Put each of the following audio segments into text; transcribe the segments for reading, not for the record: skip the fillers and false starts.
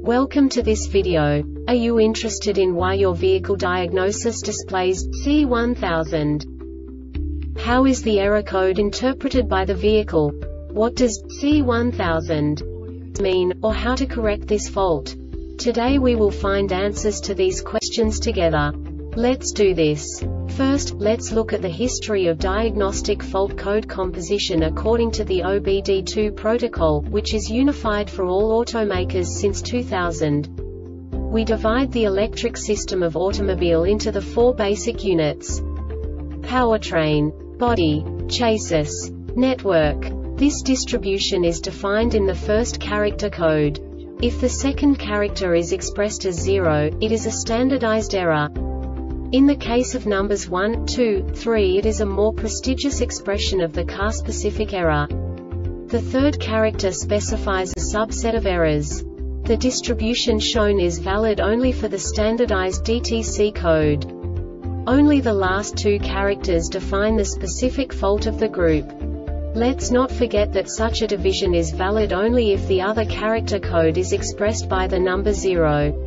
Welcome to this video. Are you interested in why your vehicle diagnosis displays C1000? How is the error code interpreted by the vehicle? What does C1000 mean, or how to correct this fault? Today we will find answers to these questions together. Let's do this. First, let's look at the history of diagnostic fault code composition according to the OBD2 protocol, which is unified for all automakers since 2000. We divide the electric system of automobile into the four basic units: powertrain, body, chassis, network. This distribution is defined in the first character code. If the second character is expressed as 0, it is a standardized error. In the case of numbers 1, 2, 3, it is a more prestigious expression of the car-specific error. The third character specifies a subset of errors. The distribution shown is valid only for the standardized DTC code. Only the last two characters define the specific fault of the group. Let's not forget that such a division is valid only if the other character code is expressed by the number 0.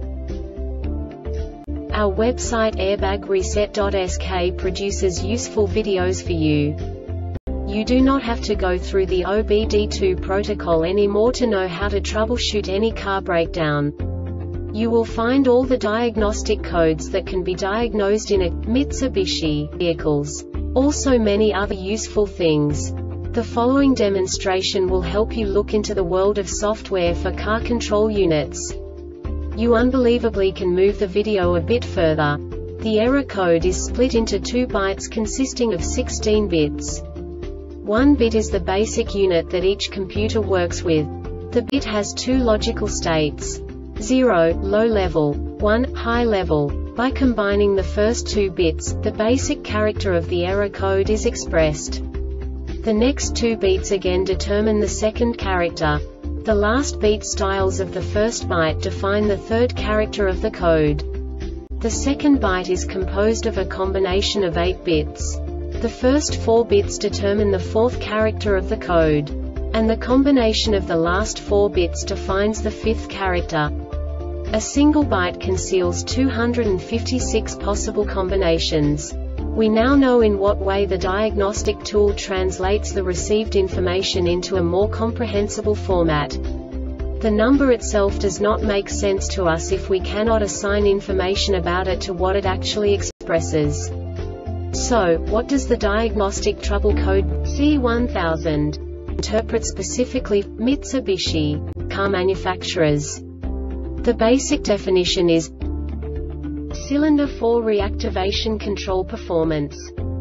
Our website airbagreset.sk produces useful videos for you. You do not have to go through the OBD2 protocol anymore to know how to troubleshoot any car breakdown. You will find all the diagnostic codes that can be diagnosed in a Mitsubishi vehicles. Also many other useful things. The following demonstration will help you look into the world of software for car control units. You unbelievably can move the video a bit further. The error code is split into 2 bytes consisting of 16 bits. 1 bit is the basic unit that each computer works with. The bit has 2 logical states: 0, low level, 1, high level. By combining the first 2 bits, the basic character of the error code is expressed. The next 2 bits again determine the second character. The last beat styles of the first byte define the third character of the code. The second byte is composed of a combination of 8 bits. The first 4 bits determine the fourth character of the code. And the combination of the last 4 bits defines the fifth character. A single byte conceals 256 possible combinations. We now know in what way the diagnostic tool translates the received information into a more comprehensible format. The number itself does not make sense to us if we cannot assign information about it to what it actually expresses. So, what does the diagnostic trouble code C1000 interpret specifically for Mitsubishi car manufacturers? The basic definition is cylinder 4 reactivation control performance.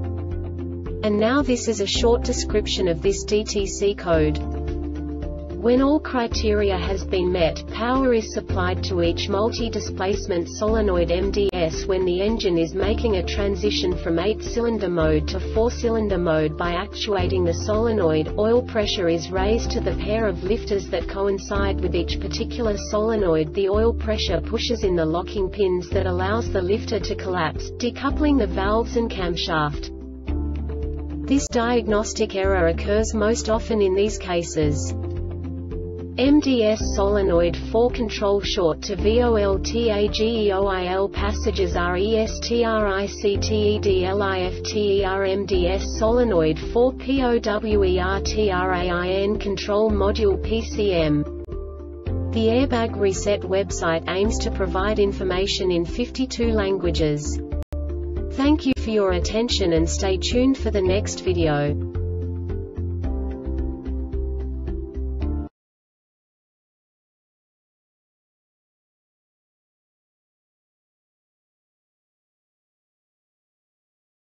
And now this is a short description of this DTC code. When all criteria has been met, power is supplied to each multi-displacement solenoid MDS when the engine is making a transition from 8-cylinder mode to 4-cylinder mode by actuating the solenoid. Oil pressure is raised to the pair of lifters that coincide with each particular solenoid. The oil pressure pushes in the locking pins that allows the lifter to collapse, decoupling the valves and camshaft. This diagnostic error occurs most often in these cases: MDS solenoid 4 control short to VOLTAGEOIL passages RESTRICTEDLIFTER MDS solenoid 4 POWERTRAIN control module PCM. The Airbag Reset website aims to provide information in 52 languages. Thank you for your attention and stay tuned for the next video.